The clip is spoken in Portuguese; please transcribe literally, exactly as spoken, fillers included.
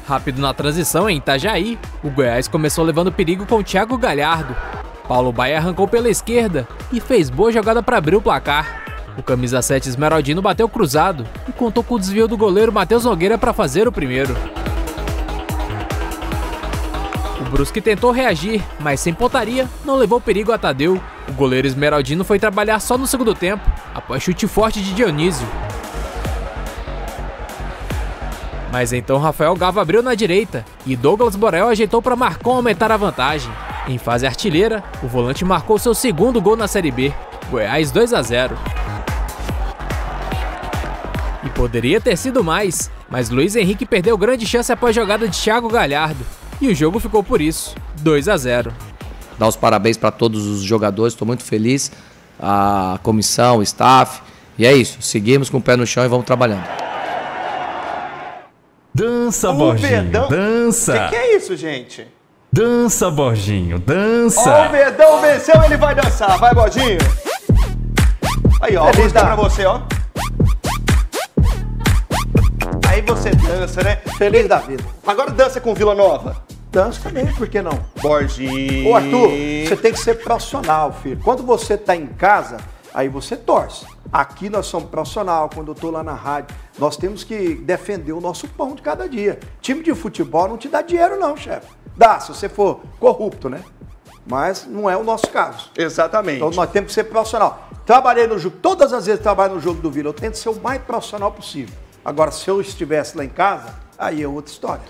Rápido na transição em Itajaí, o Goiás começou levando perigo com o Thiago Galhardo. Paulo Baia arrancou pela esquerda e fez boa jogada para abrir o placar. O camisa sete Esmeraldino bateu cruzado e contou com o desvio do goleiro Matheus Nogueira para fazer o primeiro. O Brusque tentou reagir, mas sem pontaria, não levou perigo a Tadeu. O goleiro Esmeraldino foi trabalhar só no segundo tempo, após chute forte de Dionísio. Mas então Rafael Gava abriu na direita e Douglas Borel ajeitou para Marcon aumentar a vantagem. Em fase artilheira, o volante marcou seu segundo gol na Série B, Goiás dois a zero. E poderia ter sido mais, mas Luiz Henrique perdeu grande chance após jogada de Thiago Galhardo. E o jogo ficou por isso, dois a zero. Dar os parabéns para todos os jogadores, estou muito feliz, a comissão, o staff. E é isso, seguimos com o pé no chão e vamos trabalhando. Dança, O Borginho, Verdão... dança. O que, que é isso, gente? Dança, Borginho, dança. Ó, o Verdão venceu, ele vai dançar. Vai, Bodinho. Aí, ó, Feliz vou dar da- pra você, ó. Aí você dança, né? Feliz da vida. Agora dança com Vila Nova. Dança também, por que não? Borginho. Ô, Arthur, você tem que ser profissional, filho. Quando você tá em casa, aí você torce. Aqui nós somos profissional, quando eu tô lá na rádio, nós temos que defender o nosso pão de cada dia. Time de futebol não te dá dinheiro não, chefe. Dá, se você for corrupto, né? Mas não é o nosso caso. Exatamente. Então nós temos que ser profissional. Trabalhei no jogo, todas as vezes que trabalho no jogo do Vila, eu tento ser o mais profissional possível. Agora, se eu estivesse lá em casa, aí é outra história.